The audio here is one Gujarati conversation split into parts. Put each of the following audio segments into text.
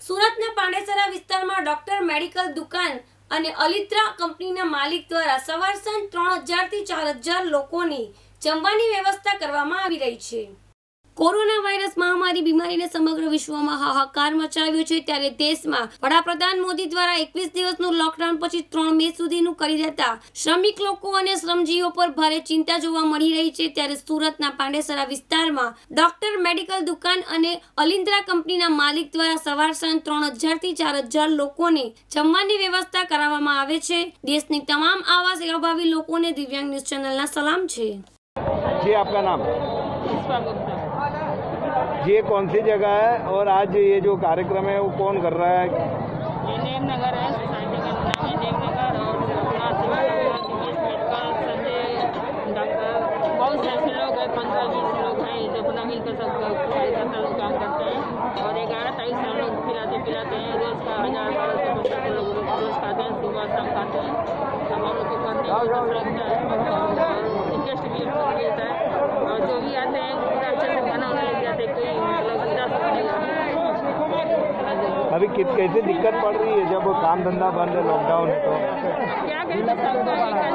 સુરતના પાંડેસરા વિસ્તારમાં ડોક્ટર મેડિકલ દુકાન અને અલિત્રા કંપનીના માલિક દ્વારા સવાર સાંજ 3000 થી 4000 લોકોની જમવાની વ્યવસ્થા કરવામાં આવી રહી છે। કોરોના વાયરસ મહામારી બીમારીને સમગ્ર વિશ્વમાં હાહાકાર મચાવ્યો છે, ત્યારે દેશમાં વડાપ્રધાન મોદી દ્વારા 21 દિવસનું લોકડાઉન પછી 3 મે સુધીનું કરી દેતા શ્રમિક લોકો અને શ્રમજીવીઓ પર ભારે ચિંતા જોવા મળી રહી છે। ત્યારે સુરતના પાંડેસરા વિસ્તારમાં ડોક્ટર મેડિકલ દુકાન અને અલિન્દ્રા કંપનીના માલિક દ્વારા સવાર સાંજ 3000 થી 4000 લોકોને જમવાની વ્યવસ્થા કરાવવામાં આવે છે। દેશની તમામ આવા સેવાભાવી લોકોને દિવ્યાંગ ન્યૂઝ ચેનલના સલામ છે। जी, आपका नाम? ये कौन सी जगह है और आज ये जो कार्यक्रम है वो कौन कर रहा है? ये नेमनगर है, सोसाइटी का नाम है नेमनगर और अपना संजय डॉक्टर बहुत से ऐसे लोग हैं, 15-20 लोग हैं जो अपना मिलकर सब लोग काम करते हैं और 11-23 लोग पिलाते हैं। रोज का 1000-1200 लोग रोज खाते हैं, सुबह शाम खाते हैं। हम लोग को करने में लगता है और इंटरेस्ट भी मिलता है और जो भी आते हैं पूरा अच्छे से खाना उन्हें लग जाते हैं, कोई मतलब उदास नहीं जाते। अभी कैसे दिक्कत पड़ रही है जब काम धंधा बंद है, लॉकडाउन है? तो क्या करें, सबको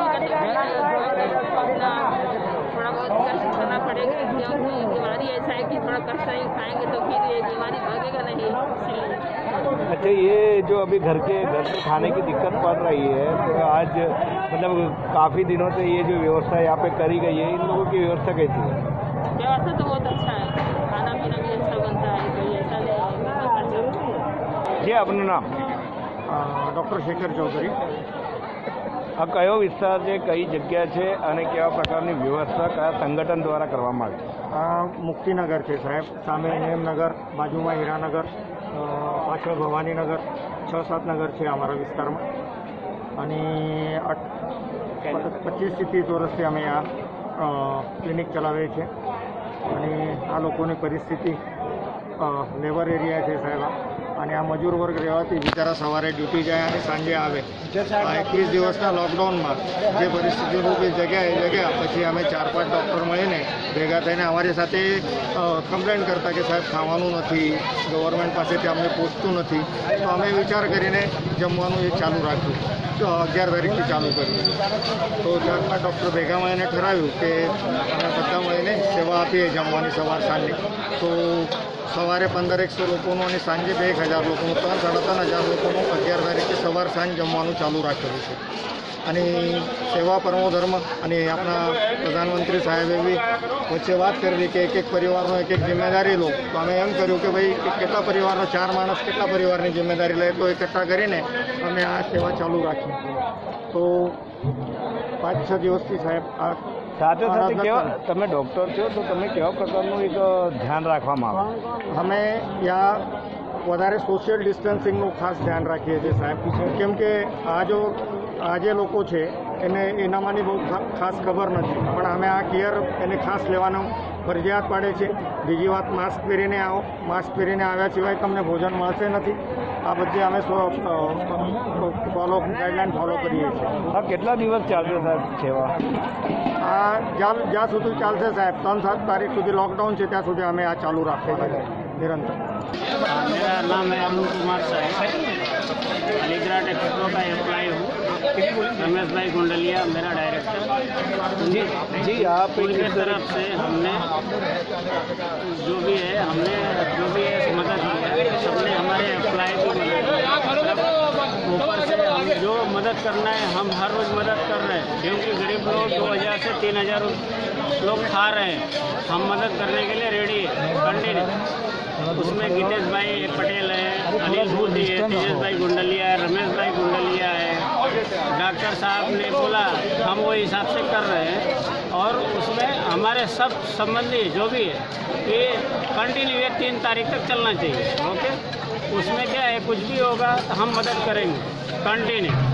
अपना थोड़ा बहुत कष्ट करना पड़ेगा, क्योंकि बीमारी ऐसा है कि थोड़ा कष्ट नहीं खाएंगे तो फिर ये बीमारी भागेगा नहीं। अच्छा, ये जो अभी घर पर खाने की दिक्कत पड़ रही है, तो आज मतलब काफ़ी दिनों से ये जो व्यवस्था यहाँ पे करी गई है, इन लोगों की व्यवस्था कैसी है? व्यवस्था तो बहुत अच्छा है, खाना पीना भी अच्छा बनता है, कोई ऐसा नहीं है। जी, अपना नाम? डॉक्टर शेखर चौधरी। આ કયો વિસ્તાર છે, કઈ જગ્યા છે અને કેવા પ્રકારની વ્યવસ્થા કયા સંગઠન દ્વારા કરવામાં આવી? મુક્તિનગર છે સાહેબ, સામે નેમનગર, બાજુમાં હીરાનગર, પાછળ ભવાનીનગર, 6-7 નગર છે અમારા વિસ્તારમાં અને 25 થી 30 વર્ષથી અમે આ ક્લિનિક ચલાવીએ છીએ અને આ લોકોની પરિસ્થિતિ લેબર એરિયા છે સાહેબ અને આ મજૂર વર્ગ રહેવાથી બિચારા સવારે ડ્યુટી જાય અને સાંજે આવે। આ 21 દિવસના લોકડાઉનમાં જે પરિસ્થિતિ ઊભી જગ્યા પછી અમે 4-5 ડૉક્ટર મળીને ભેગા થઈને અમારી સાથે કમ્પ્લેન કરતા કે સાહેબ ખાવાનું નથી, ગવર્મેન્ટ પાસેથી અમને પહોંચતું નથી, તો અમે વિચાર કરીને જમવાનું એ ચાલુ રાખ્યું, 11 તારીખથી ચાલુ કર્યું। તો 4-5 ડૉક્ટર ભેગા મળીને ઠરાવ્યું કે અમે બધા મળીને સેવા આપીએ જમવાની સવાર સાંજની। તો સવારે 1500 લોકોનું અને સાંજે 1000 લોકોનું, 3-3.5 લોકોનું 11 તારીખે સવાર સાંજ જમવાનું ચાલુ રાખેલું છે। અને સેવા પરમો ધર્મ અને આપણા પ્રધાનમંત્રી સાહેબે બી વચ્ચે વાત કરેલી કે એક પરિવારનો એક જિમ્મેદારી લો, તો અમે એમ કર્યું કે ભાઈ કેટલા પરિવારનો 4 માણસ કેટલા પરિવારની જિમ્મેદારી લે, તો એકઠા કરીને અમે આ સેવા ચાલુ રાખી। તો 5-6 દિવસથી સાહેબ આ સાથે સાથે કેવા તમે ડૉક્ટર છો તો તમે કેવા પ્રકારનું એક ધ્યાન રાખવામાં આવે? અમે યા વધારે સોશિયલ ડિસ્ટન્સિંગનું ખાસ ધ્યાન રાખીએ છીએ સાહેબ, કેમ કે આ જે લોકો છે એને એનામાંની બહુ ખાસ ખબર નથી, પણ અમે આ કેર એને ખાસ લેવાનું ફરજિયાત પાડે છે। બીજી વાત, માસ્ક પહેરીને આવો, માસ્ક પહેરીને આવ્યા સિવાય તમને ભોજન મળશે નથી। આ બધી અમે ગાઈડલાઇન ફોલો કરીએ છીએ। હા, કેટલા દિવસ ચાલશે સાહેબ સેવા? આ જ્યાં સુધી ચાલશે સાહેબ, 3-7 तारीख સુધી લોકડાઉન છે ત્યાં સુધી અમે આ ચાલુ રાખીએ છીએ निरंतर। मेरा नाम है अरुण कुमार साहब, अलीगढ़ टेक्सटो का एम्प्लॉय हूँ। रमेश भाई गुंडलिया मेरा डायरेक्टर। जी, आप उनकी तरफ से हमने जो भी है मदद की है, सबने हमारे एम्प्लॉय की मदद की। ऊपर से हम जो मदद करना है हम हर रोज़ मदद कर रहे हैं, क्योंकि गरीब लोग 2000 से 3000 लोग खा रहे हैं। हम मदद करने के लिए रेडी है, कंटिन्यू। उसमें गीतेश भाई पटेल है, अनिल मोदी है, तेजस भाई गुंडलिया है, रमेश भाई गुंडलिया है। डॉक्टर साहब ने बोला हम वो हिसाब से कर रहे हैं और उसमें हमारे सब संबंधी जो भी है ये कंटिन्यू 3 तारीख तक चलना चाहिए। ओके, उसमें क्या है, कुछ भी होगा तो हम मदद करेंगे कंटिन्यू।